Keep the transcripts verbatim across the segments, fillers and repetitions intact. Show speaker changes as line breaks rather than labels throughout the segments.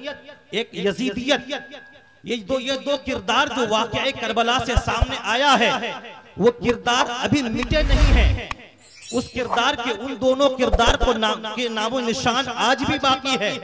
एक यजीदियत, ये दो ये दो किरदार जो वाक़या करबला से सामने आया है, वो किरदार अभी मिटे नहीं है। उस किरदार के उन दोनों किरदार को नाम के नामो निशान आज भी बाकी है।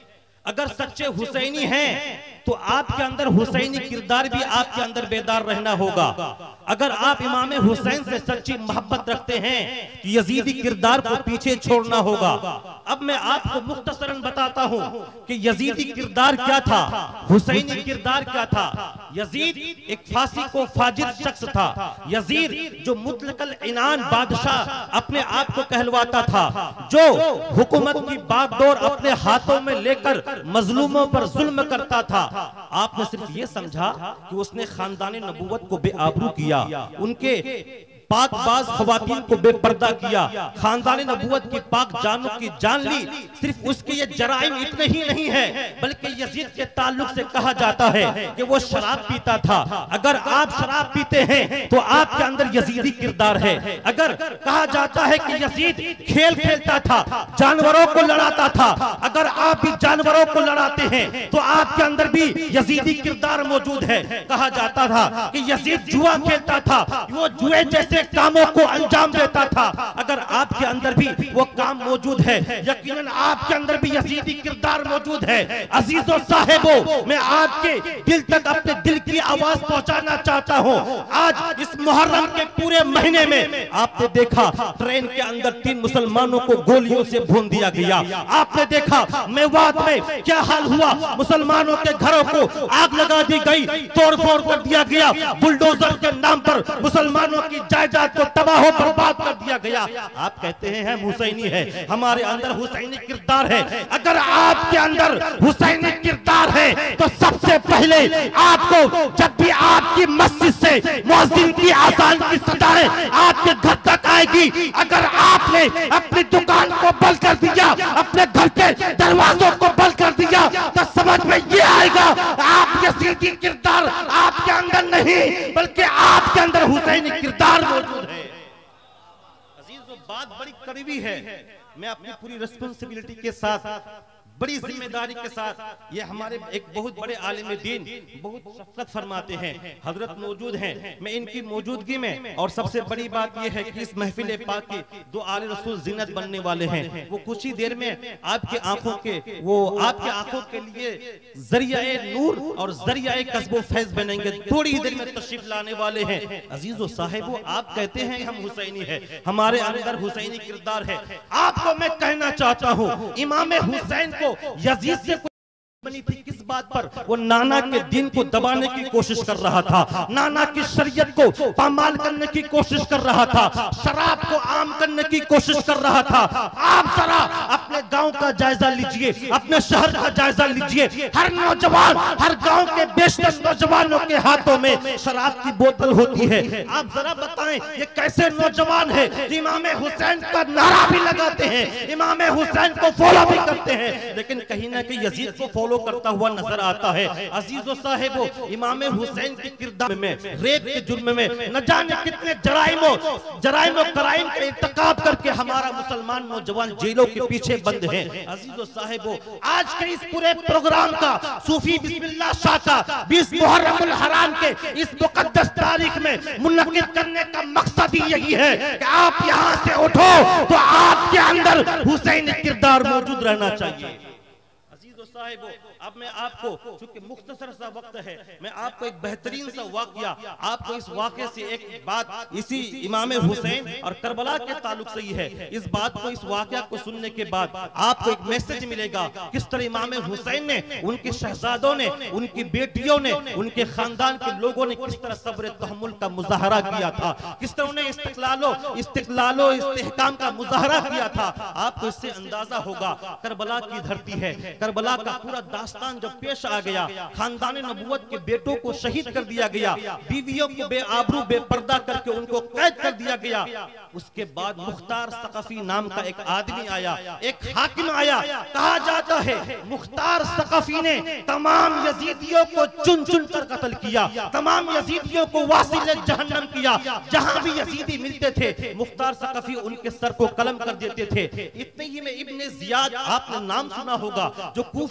अगर सच्चे हुसैनी हैं तो आपके अंदर हुसैनी किरदार भी आपके अंदर बेदार रहना होगा। अगर आप इमाम हुसैन से सच्ची मोहब्बत रखते हैं तो यजीदी किरदार को पीछे छोड़ना होगा। अब मैं आपको मुख्तसरन बताता हूं कि यजीदी किरदार क्या था, हुसैनी किरदार क्या था। यजीद एक फासी को फाजिर शख्स था। यजीद जो मुतलकल इनान बादशाह अपने आप को कहलवाता था, जो हुकूमत की बागडोर अपने हाथों में लेकर मजलूमों पर जुल्म करता था। आपने सिर्फ ये समझा कि उसने खानदानी नबूवत को बेआबरू किया, उनके पाकबाज खवातीन को बेपर्दा किया, खानदानी नबूवत की पाक जानों की जान ली। सिर्फ उसके ये जराइम इतने ही नहीं है, बल्कि यजीद के ताल्लुक से कहा जाता है कि वो शराब पीता था। अगर आप शराब पीते हैं तो आपके अंदर यजीदी किरदार है। अगर कहा जाता है कि यजीद खेल खेलता था, जानवरों को लड़ाता था, अगर आप भी जानवरों को लड़ाते हैं तो आपके अंदर भी यजीदी किरदार मौजूद है। कहा जाता था कि यजीद जुआ खेलता था, वो जुए जैसे कामों को अंजाम देता था। अगर आपके अंदर भी वो काम मौजूद है, यकीनन आपके अंदर भी यजीदी किरदार मौजूद है। अजीजों साहिबों, मैं आपके दिल तक अपने दिल की आवाज पहुंचाना चाहता हूं। आज इस मुहर्रम के पूरे महीने में आपने देखा ट्रेन के अंदर तीन मुसलमानों को गोलियों से भून दिया गया। आपने देखा मेवात में क्या हाल हुआ, मुसलमानों के घरों को आग लगा दी गई, तोड़ फोड़ कर दिया गया, बुलडोजर के नाम पर मुसलमानों की जायदाद को तबाह बर्बाद कर दिया गया। आप कहते हैं हम हुसैनी है, हमारे अंदर हुसैनी किरदार है। अगर आपके अंदर हुसैनी किरदार है तो सबसे पहले आपको, जब भी आपकी मस्जिद से मुअज्जिन की आजान की सदाएं आपके घर तक आएगी, अगर आपने अपनी दुकान को बंद कर दिया, अपने घर के दरवाजों को बंद कर दिया, तो समझ में ये आएगा आप यजीदी किरदार आपके अंदर नहीं, बल्कि आपके अंदर हुसैनी किरदार मौजूद है। अजीजों, बात बड़ी करीबी है। मैं अपनी पूरी रिस्पॉन्सिबिलिटी के साथ, बड़ी जिम्मेदारी के साथ, ये हमारे एक बहुत बड़े आलिम दीन बहुत शफकत फरमाते हैं, हजरत मौजूद हैं, मैं इनकी मौजूदगी में, और सबसे बड़ी बात ये है कि इस महफिल पाक के दो आले रसूल जिन्नत बनने वाले हैं। वो कुछ ही देर में आपके आंखों के वो आपके आंखों के लिए जरिया नूर और जरिया कस्बो फैज बनेंगे, थोड़ी ही देर में तशरीफ लाने वाले हैं। अजीजों साहिबों, आप कहते हैं हम हुसैनी है, हमारे अंदर हुसैनी किरदार है। आपको मैं कहना चाहता हूँ, इमाम हुसैन को यजीद से बनी थी किस बात पर? वो नाना के दीन को दबाने की कोशिश कर रहा था, नाना की शरीयत को पामाल करने की कोशिश कर रहा था, शराब को आम करने की कोशिश कर रहा था। आप जरा अपने गांव का जायजा लीजिए, अपने शहर का जायजा लीजिए। हर नौजवान, हर गांव के बेशतर नौजवानों के हाथों में शराब की बोतल होती है। आप जरा बताएं ये कैसे नौजवान है, इमाम हुसैन का नारा भी लगाते हैं, इमाम हुसैन को फॉलो भी करते हैं, लेकिन कहीं ना कहीं यजीद को फॉलो करता हुआ नजर आता है। अजीजों साहिबों, इमाम हुसैन के किरदार में, रेप के जुर्म में न जाने कितने जराइमों जराइमों कराइम का इर्तिकाब करके हमारा मुसलमान नौजवान जेलों के पीछे बंद हैं। अजीजों साहिबों, आज के इस पूरे प्रोग्राम का सूफी बिस्मिल्लाह शाह का बीस मुहर्रमुल हराम के इस मुकद्दस तारीख में मुनक्किद करने का मकसद ही यही है कि आप यहाँ से उठो तो आपके अंदर हुसैन किरदार मौजूद रहना चाहिए। साहिबों, अब मैं आपको, चूंकि मुख्तसर सा वक्त है, मैं आपको एक बेहतरीन सा वाकया, आपको इस वाकये से एक बात, इसी इमाम हुसैन और करबला के ताल्लुक से ही है, इस बात को, इस वाकया को सुनने के बाद आपको एक मैसेज मिलेगा किस तरह इमाम हुसैन ने, उनके शहजादों ने, उनकी बेटियों ने, उनके खानदान के लोगों ने किस तरह सब्र तहम्मुल का मुजाहरा किया था, किस तरह उन्हें इस्तिक़लालो इस्तिक़लालो इस्तेहकाम का मुजाहरा किया था। आपको इससे अंदाजा होगा करबला की धरती है, करबला का पूरा दास्तान जब पेश आ गया, खानदान नबूवत के बेटों को शहीद कर दिया गया, बीवियों को बेआबरू बेपर्दा करके उनको कैद कर दिया गया। उसके बाद मुख्तार सकफी नाम का एक आदमी आया, एक हाकिम आया। कहा जाता है मुख्तार सकफी ने तमाम यजीदियों को चुन चुन कर कत्ल किया, तमाम यजीदियों को वासिल जहन्नम किया। जहां भी यजीदी मिलते थे मुख्तार सकफी उनके सर को कलम कर देते थे। इतने ही में इब्ने जियाद, आपने नाम सुना होगा, जो कूफा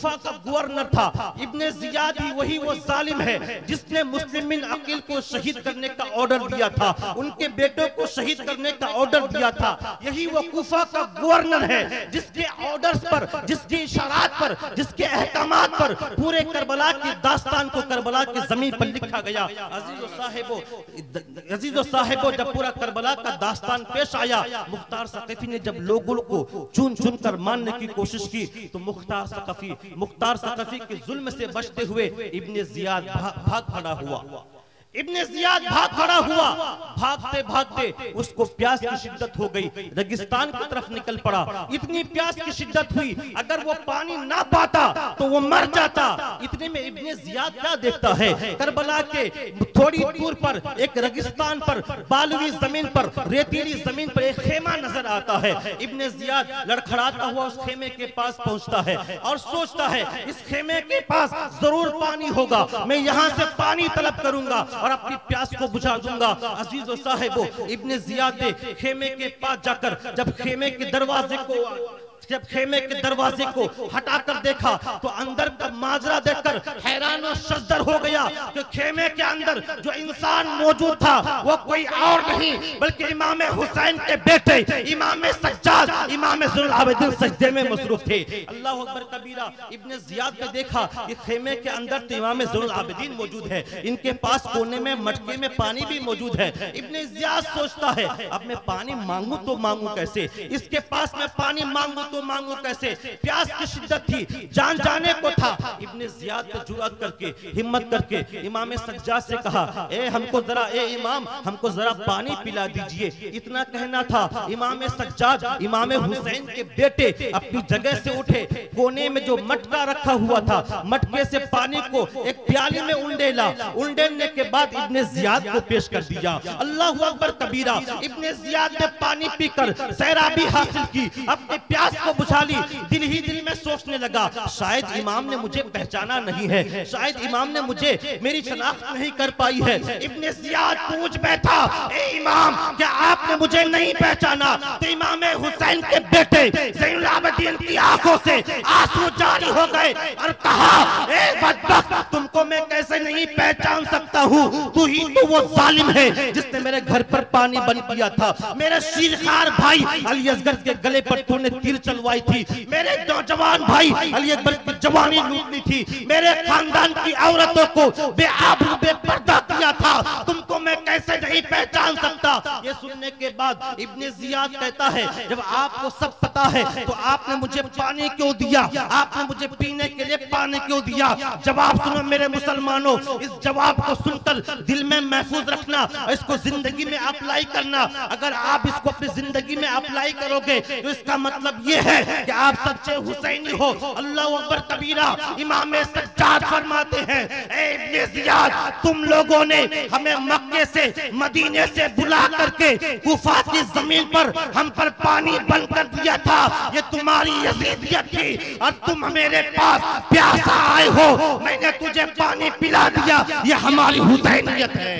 कूफा का गवर्नर था। इब्ने जियाद ही वही वो जालिम है जिसने मुस्लिम बिन अकील को शहीद करने का ऑर्डर दिया था, उनके बेटों को शहीद करने का ऑर्डर दिया था। यही वो कूफा का गवर्नर है जिसके ऑर्डर्स पर, जिसके इशारात पर, जिसके अहकामात पर पूरे करबला की दास्तान को करबला की जमीन पर लिखा गया। अजीजो साहिबो, अजीजो साहिबो, जब पूरा करबला का दास्तान पेश आया, मुख्तार सक़फ़ी ने जब लोगों को चुन चुन कर मारने की कोशिश की तो मुख्तार सक़फ़ी मुख्तार सक़फ़ी के जुल्म से बचते हुए इब्ने जियाद भाग खड़ा हुआ। इब्ने जियाद भाग खड़ा हुआ। भागते भागते उसको प्यास की शिद्दत हो गई, रेगिस्तान की तरफ निकल पड़ा। इतनी प्यास की शिद्दत हुई, अगर वो पानी ना पाता तो वो मर जाता। इतने में इब्ने जियाद क्या देखता है, करबला के थोड़ी दूर पर एक रेगिस्तान पर, बालुवी जमीन पर, रेतीली जमीन पर एक खेमा नजर आता है। इब्ने जियाद लड़खड़ाता हुआ उस खेमे के पास पहुंचता है और सोचता है इस खेमे के पास जरूर पानी होगा, मैं यहाँ से पानी तलब करूंगा और अपनी प्यास को बुझा दूंगा। अजीजो साहिबो, इब्ने जियाद ने खेमे के पास जाकर जब खेमे के दरवाजे को जब खेमे के दरवाजे को हटाकर देखा तो अंदर का माजरा देखकर हैरान और शजदर हो गया कि खेमे के अंदर जो इंसान मौजूद था वो कोई और नहीं बल्कि इमाम हुसैन के बेटे इमाम सज्जाद, इमाम ज़ुल आबिदीन सजदे में मसरूफ थे। अल्लाह अकबर कबीरा। इब्ने जियाद ने देखा कि खेमे के अंदर तो इमाम ज़ुल आबिदीन मौजूद है, इनके पास कोने में मटके में पानी भी मौजूद है। इब्ने जियाद सोचता है अब मैं पानी मांगू तो मांगू कैसे, इसके पास मैं पानी मांगू तो मांगू कैसे। प्यास की शिद्दत थी, जान जाने को था। इब्ने जियाद ने जुर्अत करके, हिम्मत करके इमाम सज्जाद से कहा, ए हमको जरा, ए इमाम हमको जरा पानी पिला दीजिए। इतना कहना था, इमाम सज्जाद इमाम हुसैन के बेटे अपनी जगह से उठे, कोने में जो मटका रखा हुआ था मटके से पानी को एक प्याली में उंडेला। उंडेलने के बाद इब्ने जियाद को पेश कर दिया। अल्लाह अकबर कबीरा। इब्ने जियाद ने पानी पीकर सैराबी हासिल की, अपने प्यास को बुझा ली। दिल ही दिल में सोचने लगा शायद इमाम ने मुझे पहचाना नहीं है, शायद इमाम ने मुझे मेरी शनाख्त नहीं कर पाई है। इब्ने जियाद पूछ बैठा, ए इमाम क्या आपने मुझे नहीं पहचाना? तो इमाम हुसैन के बेटे ज़ैनुल आबिदीन की आंखों से आंसू जारी हो गए और कहा, ए बदबख्त तुमको मैं कैसे नहीं पहचान सकता हूँ, तू ही तो वो जालिम है जिसने मेरे घर पर पानी बंद किया था, मेरे शीरखार भाई अली असगर के गले पर तूने तीर चलवाई थी, मेरे नौजवान भाई अली अकबर की जवानी लूट ली थी, मेरे खानदान की औरतों को बेआबरू बेपर्दा किया था, तुमको मैं कैसे नहीं पहचान सकता। ये सुनने के बाद इब्ने जियाद कहता है जब आपको सब पता है तो आपने मुझे पानी क्यों दिया, आपने मुझे पीने के लिए पानी क्यों दिया? जवाब सुनो मेरे मुसलमानों, इस जवाब को सुनकर दिल में महफूज रखना, इसको जिंदगी में अप्लाई करना। अगर आप इसको अपनी जिंदगी में अप्लाई करोगे तो इसका मतलब ये है कि आप सच्चे हुसैनी हो। अल्लाह अकबर कबीरा। इमाम सज्जाद फरमाते हैं, ए इब्ने जियाद तुम लोगों ने हमें मक्के से मदीने से बुला करके कूफा की जमीन पर हम पर पानी बंद कर दिया था, ये तुम्हारी यजीदियत थी और तुम मेरे पास प्यासा आए हो, मैंने तुझे पानी पिला दिया, ये हमारी हुसैनियत है।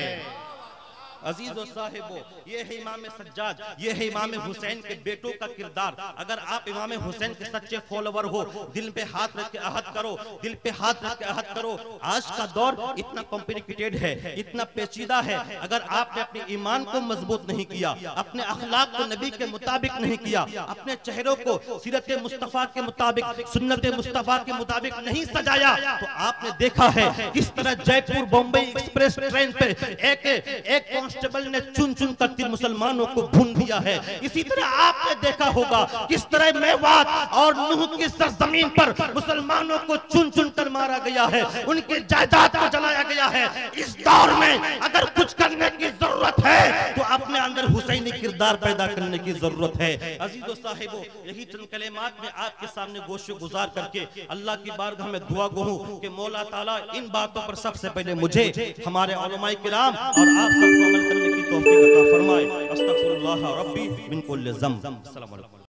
अजीजो साहिबो, ये है इमाम सज्जाद, ये है इमाम हुसैन के बेटों का किरदार। अगर आप इमाम हुसैन के सच्चे फॉलोवर हो, दिल पे हाथ रख के अहद करो, दिल पे हाथ रख के अहद करो। आज का दौर इतना कॉम्प्लिकेटेड है, इतना पेचीदा है, अगर आपने अपने ईमान को मजबूत नहीं किया, अपने अखलाक को नबी के मुताबिक नहीं किया, अपने चेहरों को सीरत मुस्तफा के मुताबिक, सुन्नत मुस्तफा के मुताबिक नहीं सजाया, तो आपने देखा है किस तरह जयपुर बम्बई एक्सप्रेस ट्रेन पे एक एक कांस्टेबल ने चुन चुन करके मुसलमानों को भून दिया है। इसी तरह आपने देखा होगा किस तरह मेवात और नूह की सरजमीन पर मुसलमानों को चुन चुन कर मारा गया है, उनकी जायदाद को जलाया गया है। इस दौर में अगर कुछ करने की जरूरत है तो अपने अंदर हुसैनी किरदार पैदा करने की जरूरत है। अजीजो साहिबो, यही चंद कलेमात में आपके सामने गोशे गुजार करके अल्लाह की बारगाह में दुआ गो हूं कि मौला ताला इन बातों पर सबसे पहले मुझे, हमारे उलमाए किराम और आप सबको अमल करने की तौफीक अता फरमाए। अस्तगफिरुल्लाह रब्बी मिन कुल्लि ज़ंब। अस्सलामु अलैकुम।